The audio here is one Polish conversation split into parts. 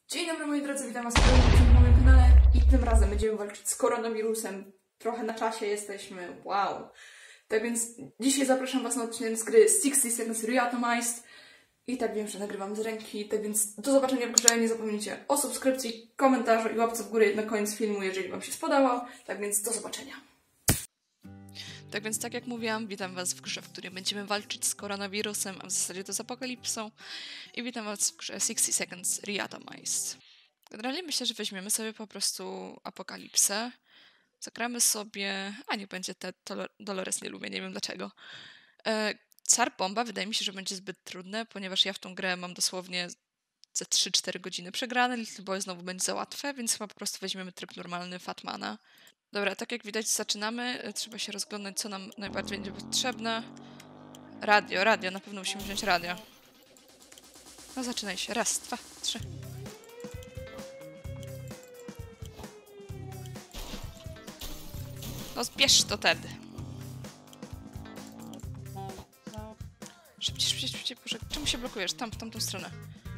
Dzień dobry moi drodzy, witam was w kolejnym na moim kanale i tym razem będziemy walczyć z koronawirusem. Trochę na czasie jesteśmy, wow. Tak więc dzisiaj zapraszam was na odcinek z gry 60 Seconds Reatomized. I tak wiem, że nagrywam z ręki, tak więc do zobaczenia w grze. Nie zapomnijcie o subskrypcji, komentarzu i łapce w górę na koniec filmu, jeżeli wam się spodobał. Tak więc do zobaczenia. Tak więc, tak jak mówiłam, witam was w grze, w której będziemy walczyć z koronawirusem, a w zasadzie to z apokalipsą. I witam was w grze 60 Seconds Reatomized. Generalnie myślę, że weźmiemy sobie po prostu apokalipsę. Zagramy sobie... A, niech będzie te Dolores, nie lubię, nie wiem dlaczego. Car Bomba wydaje mi się, że będzie zbyt trudne, ponieważ ja w tą grę mam dosłownie ze 3-4 godziny przegrane. Little Boy znowu będzie za łatwe, więc chyba po prostu weźmiemy tryb normalny Fatmana. Dobra, tak jak widać zaczynamy. Trzeba się rozglądać, co nam najbardziej będzie potrzebne. Radio, na pewno musimy wziąć radio. No zaczynaj się. 1, 2, 3. No zbierz to tedy. Szybciej, Boże, czemu się blokujesz? Tam, w tamtą stronę.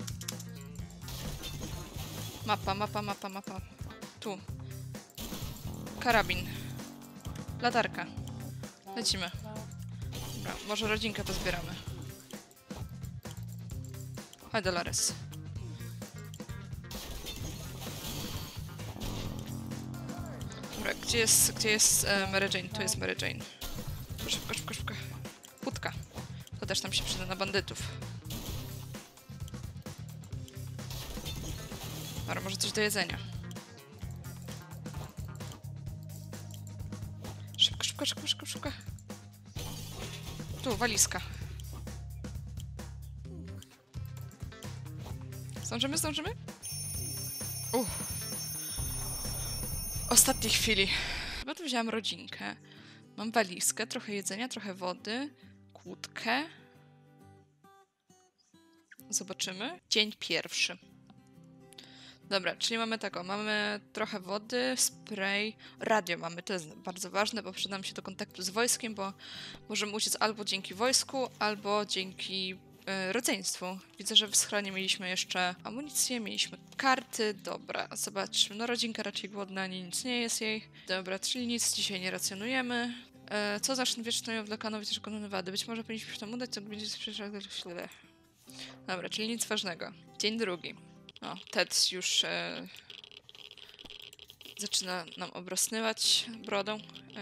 Mapa. Tu. Karabin. Latarka. Lecimy. Dobra, może rodzinkę pozbieramy. Chodź, Dolores. Dobra, gdzie jest Mary Jane? Tu jest Mary Jane. Szybko. Łódka. To też nam się przyda na bandytów. Dobra, może coś do jedzenia. Szybko. Tu, walizka. Zdążymy? W ostatniej chwili. Chyba tu wzięłam rodzinkę. Mam walizkę, trochę jedzenia, trochę wody, kłódkę. Zobaczymy. Dzień pierwszy. Dobra, czyli mamy tego, mamy trochę wody, spray, radio mamy, to jest bardzo ważne, bo przyda nam się do kontaktu z wojskiem, bo możemy uciec albo dzięki wojsku, albo dzięki rodzeństwu. Widzę, że w schronie mieliśmy jeszcze amunicję, mieliśmy karty, dobra, zobaczmy, no rodzinka raczej głodna, ani nic nie jest jej. Dobra, czyli nic dzisiaj nie racjonujemy. Co za wieczną wlekano wycieczkoną wady? Być może powinniśmy się tam udać, co będzie sprzeżać. Dobra, czyli nic ważnego. Dzień drugi. O, Ted już zaczyna nam obrosnywać brodą.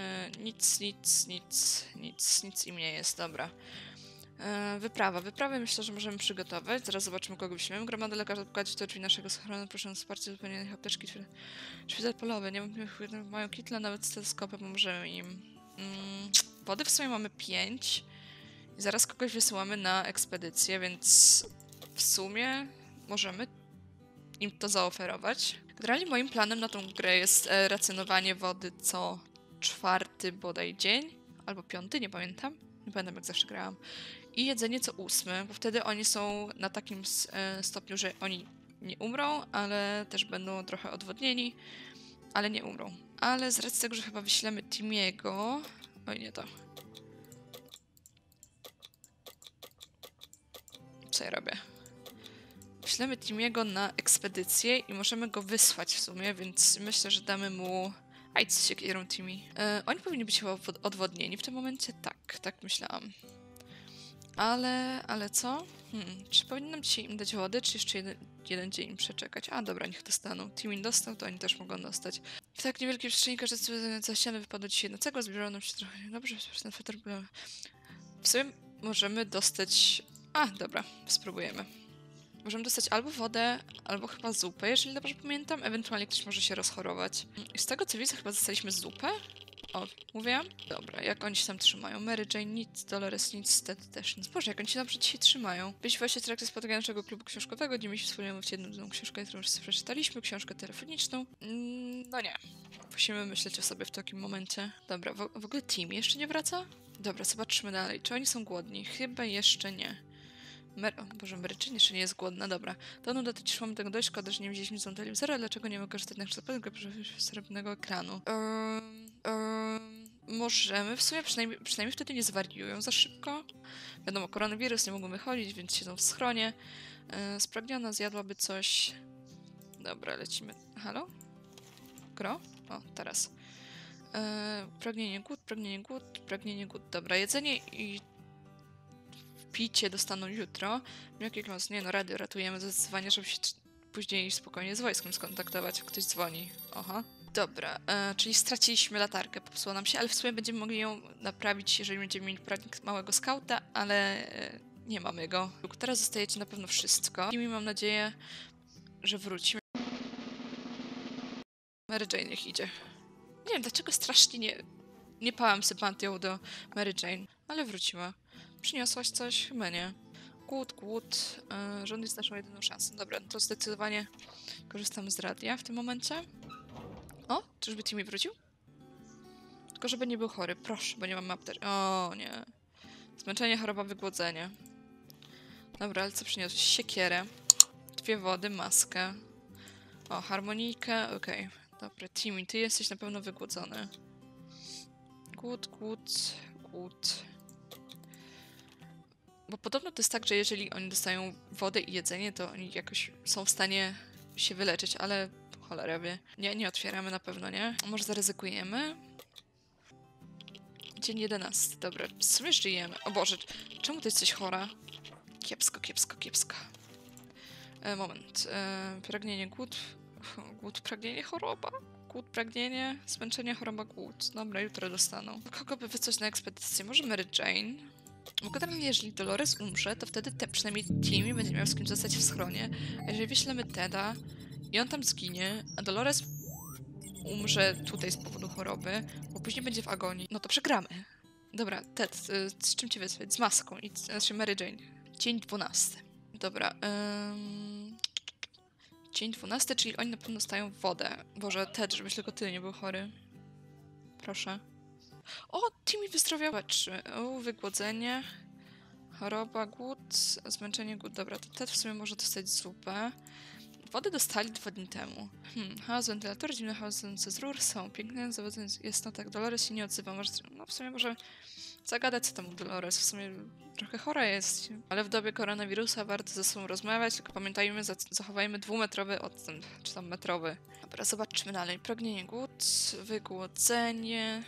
Nic im nie jest, dobra. Wyprawę myślę, że możemy przygotować. Zaraz zobaczymy, kogo weźmiemy. Gromadę lekarzy odpłacić do drzwi naszego schronu. Proszę o wsparcie zupełnie apteczki. Szpital polowy. Nie mają kitle, nawet z teleskopem pomożemy im. Wody w sumie mamy 5. I zaraz kogoś wysyłamy na ekspedycję, więc w sumie możemy im to zaoferować. Generalnie moim planem na tą grę jest racjonowanie wody co 4 bodaj dzień, albo 5, nie pamiętam jak zawsze grałam. I jedzenie co 8, bo wtedy oni są na takim stopniu, że oni nie umrą, ale też będą trochę odwodnieni, ale nie umrą. Ale z racji tego, że chyba wyślemy Timiego... Oj, nie to. Co ja robię? Wyślemy Timiego na ekspedycję i możemy go wysłać w sumie, więc myślę, że damy mu... Aj, co się kierą Timi. Oni powinni być chyba odwodnieni w tym momencie? Tak myślałam. Ale co? Czy powinnam dzisiaj im dać wody, czy jeszcze jeden dzień przeczekać? A dobra, niech dostaną. Timi dostał, to oni też mogą dostać. W tak niewielkiej przestrzeni każdy za ścianę wypadło dzisiaj na cegłę, zbierało nam się trochę... Dobrze, ten fetor... W sumie możemy dostać... A, dobra, spróbujemy. Możemy dostać albo wodę, albo chyba zupę, jeżeli dobrze pamiętam. Ewentualnie ktoś może się rozchorować. I z tego co widzę, chyba dostaliśmy zupę. O, mówiłam? Dobra, jak oni się tam trzymają? Mary Jane nic, Dolores nic, Ted też nic. Boże, jak oni się dobrze dzisiaj trzymają. Byliśmy właśnie w trakcie spotkania naszego klubu książkowego, gdzie mieliśmy wspólnie mówić jedną książkę, którą wszyscy przeczytaliśmy, książkę telefoniczną. No nie. Musimy myśleć o sobie w takim momencie. Dobra, w ogóle Tim jeszcze nie wraca? Dobra, zobaczmy dalej. Czy oni są głodni? Chyba jeszcze nie. Boże, Mary Jane jeszcze nie jest głodna, dobra. To nuda, to też mamy tego dość, szkoda, że nie widzieliśmy z telewizora, dlaczego nie mogę korzystać z naszego srebrnego ekranu? Możemy, w sumie przynajmniej wtedy nie zwariują za szybko. Wiadomo, koronawirus, nie mogą wychodzić, więc siedzą w schronie. Spragniona zjadłaby coś. Dobra, lecimy. Halo? Gro? O, teraz. Pragnienie, głód, pragnienie, głód, pragnienie, głód. Dobra, jedzenie i picie dostaną jutro. Jakie klas? Nie no, radio ratujemy zdecydowanie, żeby się później spokojnie z wojskiem skontaktować, jak ktoś dzwoni. Aha. Dobra, czyli straciliśmy latarkę, popsuła nam się, ale w sumie będziemy mogli ją naprawić, jeżeli będziemy mieli poradnik małego skauta, ale nie mamy go. Teraz dostajecie na pewno wszystko. I mam nadzieję, że wrócimy. Mary Jane niech idzie. Nie wiem, dlaczego strasznie nie pałam sympatią do Mary Jane, ale wróciła. Przyniosłaś coś? Chyba nie. Głód. Rząd jest naszą jedyną szansą. Dobra, no to zdecydowanie korzystamy z radia w tym momencie. O, czyżby Timmy wrócił? Tylko żeby nie był chory, proszę, bo nie mam apteczki. O nie. Zmęczenie, choroba, wygłodzenie. Dobra, ale co przyniosłeś? Siekierę. 2 wody, maskę. O, harmonijkę, okej. Dobra, Timmy, ty jesteś na pewno wygłodzony. Głód. Bo podobno to jest tak, że jeżeli oni dostają wodę i jedzenie, to oni jakoś są w stanie się wyleczyć, ale cholera wie. Nie otwieramy na pewno, nie? Może zaryzykujemy? Dzień 11. Dobra, w sumie żyjemy. O Boże, czemu ty jesteś chora? Kiepsko. Moment. Pragnienie, głód, pragnienie, choroba. Głód, pragnienie, zmęczenie, choroba, głód. Dobra, jutro dostaną. Kogo by wysłać na ekspedycję? Może Mary Jane? Bo generalnie, jeżeli Dolores umrze, to wtedy przynajmniej Timmy będzie miał z kim zostać w schronie. A jeżeli wyślemy Teda i on tam zginie, a Dolores umrze tutaj z powodu choroby, bo później będzie w agonii, no to przegramy. Dobra, Ted, z czym cię wysłać? Z maską, znaczy Mary Jane. Dzień 12. Dobra, dzień 12, czyli oni na pewno dostają wodę. Boże, Ted, żebyś tylko ty nie był chory. Proszę. O, Timmy wyzdrowiał. O, wygłodzenie. Choroba, głód, zmęczenie, głód. Dobra, to Ted w sumie może dostać zupę. Wodę dostali 2 dni temu. Chaos wentylator, zimne chaosące z rur są piękne, zawodzenie jest no tak, Dolores się nie odzywa. Może, no w sumie może zagadać co tam u Dolores, w sumie trochę chora jest. Ale w dobie koronawirusa warto ze sobą rozmawiać, tylko pamiętajmy, zachowajmy 2-metrowy odstęp, czy tam metrowy. Dobra, zobaczmy dalej. Pragnienie, głód, wygłodzenie.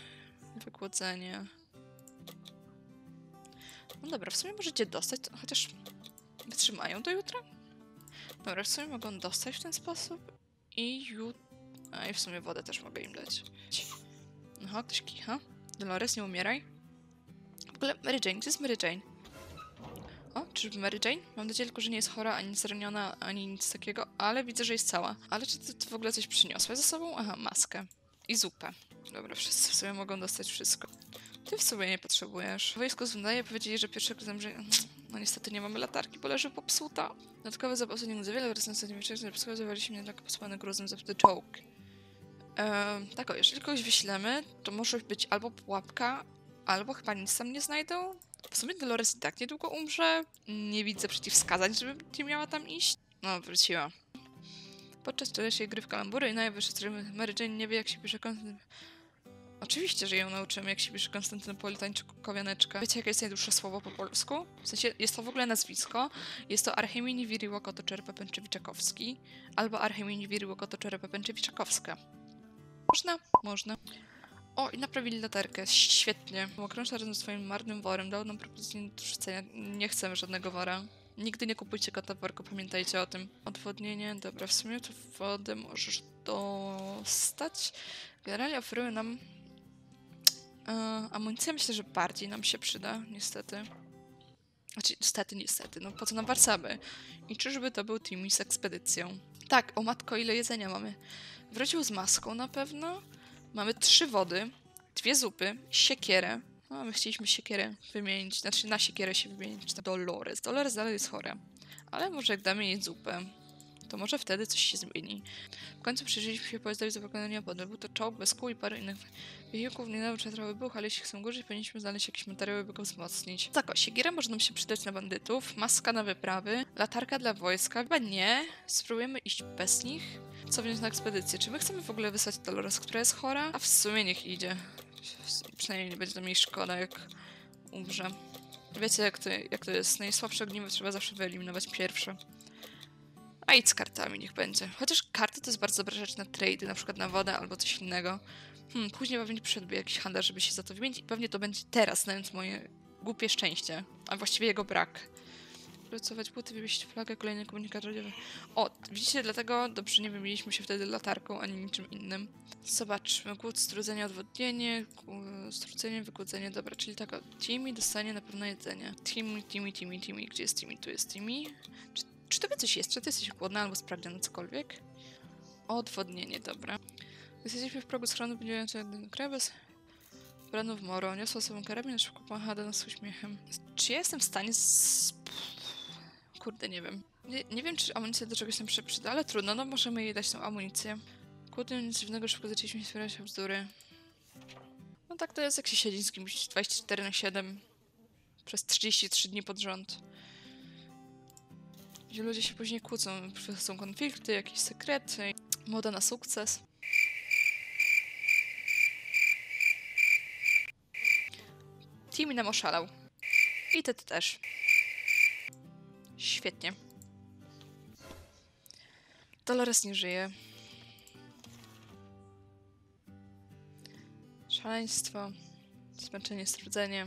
No dobra, w sumie możecie dostać, chociaż wytrzymają do jutra? Dobra, w sumie mogą dostać w ten sposób i a i w sumie wodę też mogę im dać. Aha, ktoś kicha. Dolores, nie umieraj. W ogóle Mary Jane, gdzie jest Mary Jane? O, czyżby Mary Jane? Mam nadzieję tylko, że nie jest chora, ani zraniona, ani nic takiego, ale widzę, że jest cała. Ale czy ty w ogóle coś przyniosłaś ze sobą? Aha, maskę. I zupę. Dobra, wszyscy w sumie mogą dostać wszystko. Ty w sobie nie potrzebujesz. Wojsko z Wundaje powiedzieli, że pierwszego zamierzenia... No niestety nie mamy latarki, bo leży popsuta. Dodatkowe zapasy nie za wiele, wraz na ostatnim zawaliśmy nie tylko posłany gruzem za the czołg. Tak o, jeżeli kogoś wyślemy, to może być albo pułapka, albo chyba nic tam nie znajdą. W sumie Dolores i tak niedługo umrze. Nie widzę przeciwwskazań, żeby nie miała tam iść. No, wróciła. Podczas wczorajszej gry w kalambury i najwyższe strony Mary Jane nie wie, jak się pisze Oczywiście, że ją nauczymy, jak się pisze Konstantynopolitańczykowianeczka. Wiecie, jakie jest najdłuższe słowo po polsku? W sensie, jest to w ogóle nazwisko. Jest to Archemini Wiriłokoto-Czerpa-Pęczewiczakowski albo Archemini Wiriłokoto-Czerpa-Pęczewiczakowska. Można. O, i naprawili latarkę. Świetnie. Okrążę razem z swoim marnym worem. Dał nam propozycję do rzucenia. Nie chcemy żadnego wora. Nigdy nie kupujcie kota w worku, pamiętajcie o tym. Odwodnienie. Dobra, w sumie to wodę możesz dostać. Generalnie oferują nam... amunicja myślę, że bardziej nam się przyda, niestety. Znaczy, niestety, no po co nam warcaby? I czyżby to był Timmy z ekspedycją? Tak, o matko, ile jedzenia mamy. Wrócił z maską na pewno. Mamy 3 wody, 2 zupy, siekierę. No, my chcieliśmy siekierę wymienić, znaczy na siekierę się wymienić, czy to Dolores. Dolores dalej jest chora. Ale może jak damy jej zupę, to może wtedy coś się zmieni. W końcu przyjrzeliśmy się pojazdowi za wykonania podróży. Był to czołg bez kół i parę innych wysiłków. Nie wiem, czy trochę buch, ale jeśli chcą górzyć, powinniśmy znaleźć jakieś materiały, by go wzmocnić. Tak, siekiera może nam się przydać na bandytów, maska na wyprawy, latarka dla wojska. Chyba nie. Spróbujemy iść bez nich. Co wziąć na ekspedycję? Czy my chcemy w ogóle wysłać Dolores, która jest chora? A w sumie niech idzie. Przynajmniej nie będzie to mniej szkoda, jak umrze. Wiecie, jak to jest. Najsłabsze ogniwo trzeba zawsze wyeliminować pierwsze. A idź z kartami, niech będzie. Chociaż karty to jest bardzo dobra rzecz na trady, na przykład na wodę albo coś innego. Później pewnie przyszedłby jakiś handlarz, żeby się za to wymienić i pewnie to będzie teraz, znając moje głupie szczęście, a właściwie jego brak. Pracować buty, wywiesić flagę, kolejny komunikat radiowy. O, widzicie, dlatego dobrze nie wymieniliśmy się wtedy latarką, ani niczym innym. Zobaczmy, głód, strudzenie, odwodnienie, strudzenie, wygłodzenie, dobra, czyli tak, Timmy dostanie na pewno jedzenie. Timmy, gdzie jest Timmy? Tu jest Timmy. Czy tobie coś jest? Czy ty jesteś głodna albo spragniona cokolwiek? Odwodnienie, dobra. Jesteśmy w progu schronu, będziemy jeden krebes. Brano w moro, niosła sobą karabin, szybko pomachała do nas z uśmiechem. Czy ja jestem w stanie Kurde, nie wiem. Nie wiem, czy amunicja do czegoś nam się przyda, ale trudno, no możemy jej dać tą amunicję. Kurde, nic dziwnego, szybko zaczęliśmy spierać się bzdury. No tak to jest, jak się siedzi z kimś 24/7 przez 33 dni pod rząd. Gdzie ludzie się później kłócą, są konflikty, jakieś sekrety, moda na sukces. Timmy nam oszalał. I ty też. Świetnie. Dolores nie żyje. Szaleństwo. Zmęczenie, strudzenie.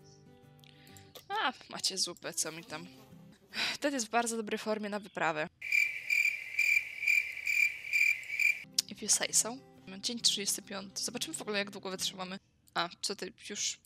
A, macie zupę, co mi tam. Wtedy jest w bardzo dobrej formie na wyprawę. If you say so. Dzień 35. Zobaczymy w ogóle, jak długo wytrzymamy. A, co ty, już...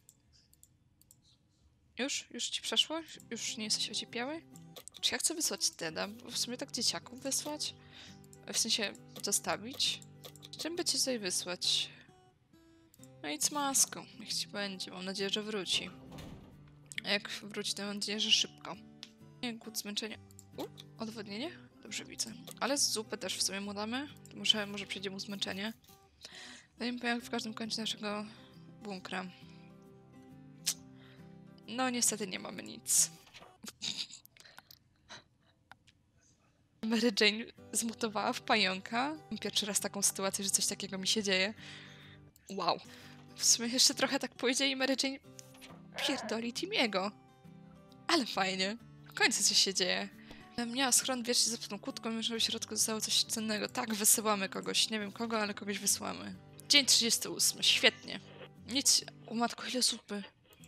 Już ci przeszło? Już nie jesteś ociepniały? Czy ja chcę wysłać Teda? Bo w sumie tak dzieciaków wysłać? W sensie zostawić? Czym by cię tutaj wysłać? No idź z maską. Niech ci będzie. Mam nadzieję, że wróci. A jak wróci, to mam nadzieję, że szybko. Nie, głód, zmęczenie. Odwodnienie? Dobrze widzę. Ale z zupy też w sumie mu damy. To może przejdzie mu zmęczenie. Dajmy pająk w każdym kącie naszego bunkra. No niestety nie mamy nic. Mary Jane zmutowała w pająka. Pierwszy raz taką sytuację, że coś takiego mi się dzieje. Wow. W sumie jeszcze trochę tak pójdzie i Mary Jane pierdoli Timiego. Ale fajnie. W końcu coś się dzieje. Miała schron wiecznie zepsutą kłódką, mimo że w środku zostało coś cennego. Tak, wysyłamy kogoś. Nie wiem kogo, ale kogoś wysyłamy. Dzień 38. Świetnie. Nic. O matko, ile zupy.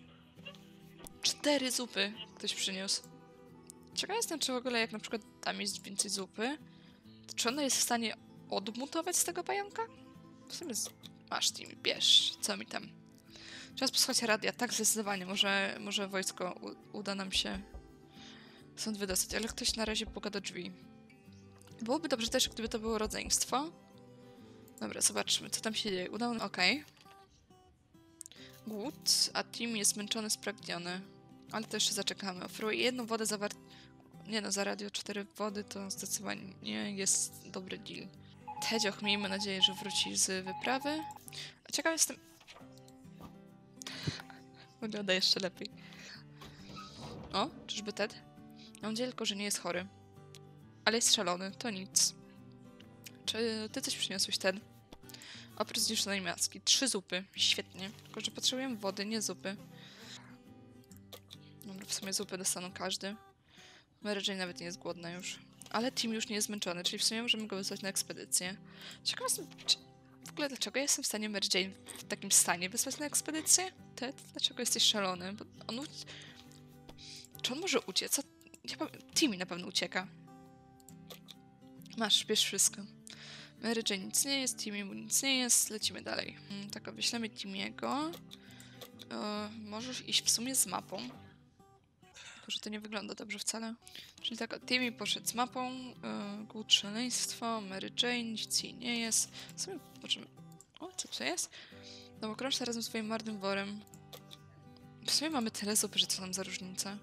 4 zupy ktoś przyniósł. Ciekawa jestem, czy w ogóle jak na przykład tam jest więcej zupy, to czy ona jest w stanie odmutować z tego pająka? W sumie masz Timmy, bierz, co mi tam. Trzeba posłuchać radia, tak zdecydowanie, może wojsko uda nam się stąd wydostać, ale ktoś na razie puka do drzwi. Byłoby dobrze też, gdyby to było rodzeństwo. Dobra, zobaczmy, co tam się dzieje. Udało nam... Okej. Głód, a Tim jest zmęczony, spragniony. Ale to jeszcze zaczekamy. Oferuję jedną wodę Nie no, za radio 4 wody to zdecydowanie jest dobry deal. Tedzioch, miejmy nadzieję, że wróci z wyprawy. A ciekaw jestem... Wygląda jeszcze lepiej. O, czyżby Ted? Mam nadzieję tylko, że nie jest chory. Ale jest szalony, to nic. Czy ty coś przyniosłeś, Ted? Oprócz zniszczonej maski. 3 zupy. Świetnie. Tylko, że potrzebujemy wody, nie zupy. Dobra, w sumie zupę dostaną każdy. Mary Jane nawet nie jest głodna już. Ale Tim już nie jest zmęczony, czyli w sumie możemy go wysłać na ekspedycję. Ciekawa jestem, w ogóle dlaczego ja jestem w stanie Mary Jane w takim stanie wysłać na ekspedycję? Ted, dlaczego jesteś szalony? Bo czy on może uciec? Timmy na pewno ucieka. Masz, bierz wszystko. Mary Jane nic nie jest, Timmy mu nic nie jest, lecimy dalej. Tak, wyślemy Timmy'ego. Możesz iść w sumie z mapą. Tylko, że to nie wygląda dobrze wcale. Czyli tak, Timmy poszedł z mapą, głód, szaleństwo, Mary Jane, nic jej nie jest. W sumie zobaczymy. O, co to jest? Domokrążca razem z swoim marnym worem. W sumie mamy tyle zupy, że co nam za różnica.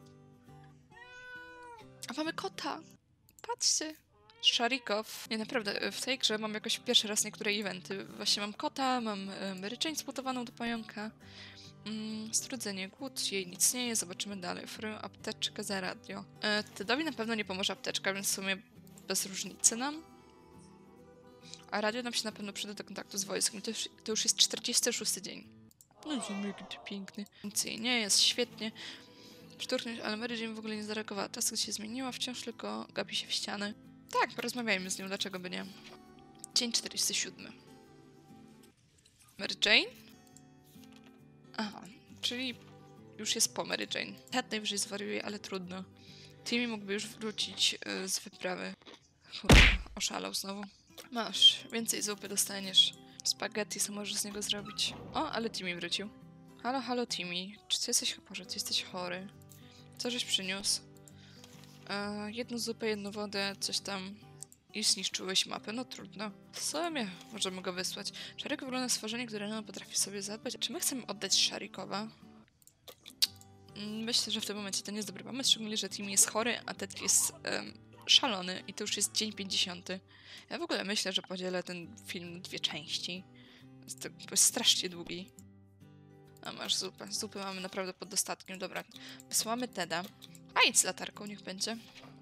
A mamy kota! Patrzcie! Szarikow. Nie, naprawdę, w tej grze mam jakoś pierwszy raz niektóre eventy. Właśnie mam kota, mam Mary Jane sputowaną do pająka. Strudzenie, głód, jej nic nie jest, zobaczymy dalej. Oferuję apteczkę za radio. Tedowi na pewno nie pomoże apteczka, więc w sumie bez różnicy nam. A radio nam się na pewno przyda do kontaktu z wojskiem. To już jest 46 dzień. No ziomek, jaki ty piękny. Nic jej nie jest, świetnie. Szturchnąć, ale Mary Jane w ogóle nie zareagowała. Czas się zmieniła, wciąż tylko gapi się w ściany. Tak, porozmawiajmy z nią, dlaczego by nie. Dzień 47. Mary Jane? Aha, czyli już jest po Mary Jane. Ted najwyżej zwariuje, ale trudno. Timmy mógłby już wrócić z wyprawy. Oszalał znowu. Masz, więcej zupy dostaniesz. Spaghetti co możesz z niego zrobić. O, ale Timmy wrócił. Halo, halo Timmy. Czy ty jesteś chory? Ty jesteś chory. Co żeś przyniósł? Jedną zupę, jedną wodę, coś tam. I zniszczyłeś mapę, no trudno. W sumie możemy go wysłać. Szarik wygląda na stworzenie, które no potrafi sobie zadbać. Czy my chcemy oddać Szarikowa? Myślę, że w tym momencie to nie jest dobry pomysł, szczególnie, że Timmy jest chory, a Ted jest szalony i to już jest dzień 50. Ja w ogóle myślę, że podzielę ten film na 2 części. Jest strasznie długi. A masz zupę. Zupy mamy naprawdę pod dostatkiem. Dobra, wysłamy Teda. A idź z latarką, niech będzie.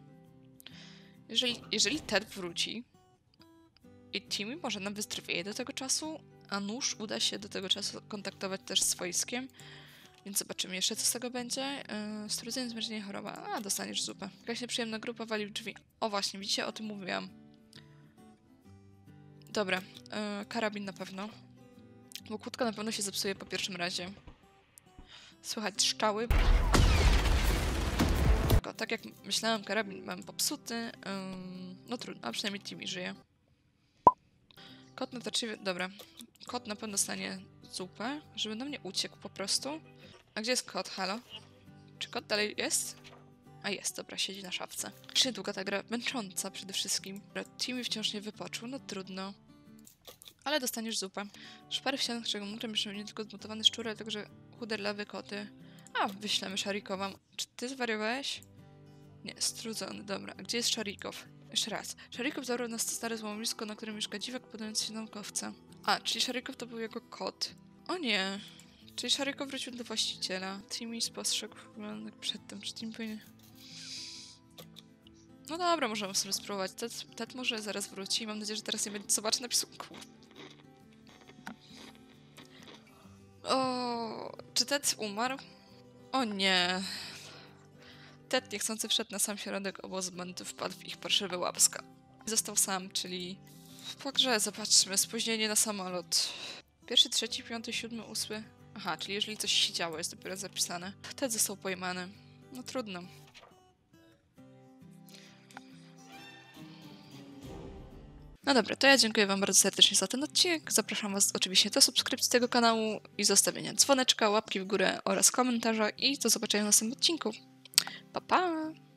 Jeżeli Ted wróci i Timmy może nam wyzdrowieje do tego czasu, a nóż uda się do tego czasu kontaktować też z wojskiem, więc zobaczymy jeszcze, co z tego będzie. Strudzenie, zmęczenie, choroba. A, dostaniesz zupę. Jakaś nieprzyjemna grupa wali w drzwi. O właśnie, widzicie, o tym mówiłam. Dobra, karabin na pewno. Bo kłódka na pewno się zepsuje po pierwszym razie. Słychać strzały. Tak jak myślałam, karabin mam popsuty. No trudno, a przynajmniej Timmy żyje. Kot natarczywie... Dobra. Kot na pewno dostanie zupę, żeby do mnie uciekł po prostu. A gdzie jest kot? Halo? Czy kot dalej jest? A jest, dobra, siedzi na szafce. Czy długa ta gra? Męcząca przede wszystkim. Timmy wciąż nie wypoczął, no trudno. Ale dostaniesz zupę. Szpary w ścianach, czego mutrem jeszcze nie tylko zmutowane szczury, ale także chuderlawe koty. A, wyślemy Szarikowa. Czy ty zwariowałeś? Nie, strudzony, dobra. A gdzie jest Szarikow? Jeszcze raz. Szarikow zabrał nas stare złomowisko, na którym mieszka dziwak, podając się naukowca. A, czyli Szarikow to był jego kot. O nie. Czyli Szarikow wrócił do właściciela. Timmy spostrzegł przedtem. Czy Timmy powinien... No dobra, możemy sobie spróbować. Ted może zaraz wróci. Mam nadzieję, że teraz nie będzie... Zobaczę napisu. O, czy Ted umarł? O nie. Ted niechcący wszedł na sam środek obozu banditów, wpadł w ich parszywe łapska. Został sam, czyli... Po grze, zobaczmy, spóźnienie na samolot. 1, 3, 5, 7, 8... Aha, czyli jeżeli coś się działo, jest dopiero zapisane. Ted został pojmany. No trudno. No dobra, to ja dziękuję wam bardzo serdecznie za ten odcinek. Zapraszam was oczywiście do subskrypcji tego kanału i zostawienia dzwoneczka, łapki w górę oraz komentarza i do zobaczenia w następnym odcinku. Pa, pa!